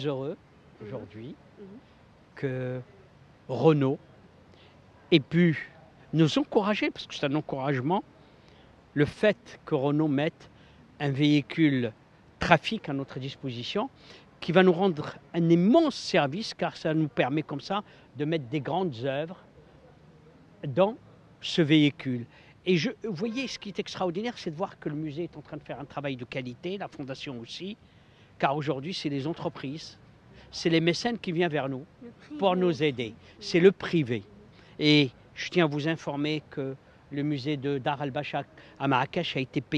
heureux aujourd'hui que Renault ait pu nous encourager, parce que c'est un encouragement, le fait que Renault mette un véhicule trafic à notre disposition qui va nous rendre un immense service, car ça nous permet comme ça de mettre des grandes œuvres dans ce véhicule. Et vous voyez, ce qui est extraordinaire, c'est de voir que le musée est en train de faire un travail de qualité, la fondation aussi, car aujourd'hui, c'est les entreprises, c'est les mécènes qui viennent vers nous pour nous aider. C'est le privé. Et je tiens à vous informer que le musée de Dar al-Bachak à Marrakech a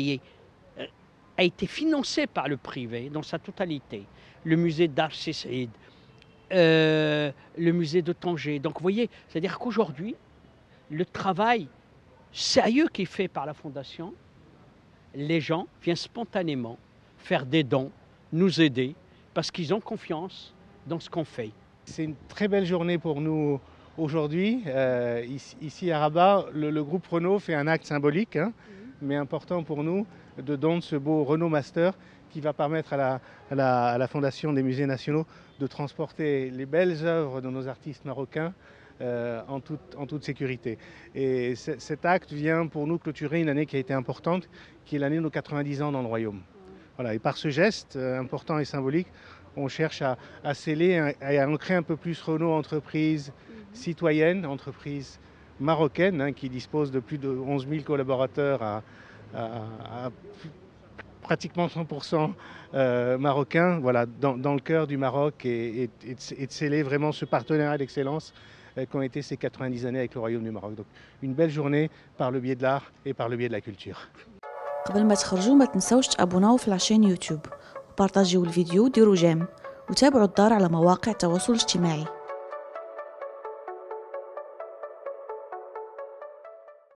été financé par le privé dans sa totalité. Le musée d'Ar Saïd, le musée de Tanger. Donc vous voyez, c'est-à-dire qu'aujourd'hui, le travail sérieux qui est fait par la Fondation, les gens viennent spontanément faire des dons, nous aider, parce qu'ils ont confiance dans ce qu'on fait. C'est une très belle journée pour nous aujourd'hui. Ici à Rabat, le groupe Renault fait un acte symbolique, mais important pour nous, de don de ce beau Renault Master qui va permettre à la Fondation des musées nationaux de transporter les belles œuvres de nos artistes marocains en toute sécurité. Et cet acte vient pour nous clôturer une année qui a été importante, qui est l'année de nos 90 ans dans le royaume. Voilà. Et par ce geste important et symbolique, on cherche à sceller et à ancrer un peu plus Renault entreprise citoyenne, entreprise marocaine, qui dispose de plus de 11 000 collaborateurs à pratiquement 100% marocains, voilà, dans le cœur du Maroc, et de sceller vraiment ce partenariat d'excellence qu'ont été ces 90 années avec le Royaume du Maroc. Donc une belle journée par le biais de l'art et par le biais de la culture. قبل ما تخرجوا ما تنسوش تابوناو في العشان يوتيوب وبارطاجيو الفيديو وديروا جيم وتابعوا الدار على مواقع التواصل الاجتماعي.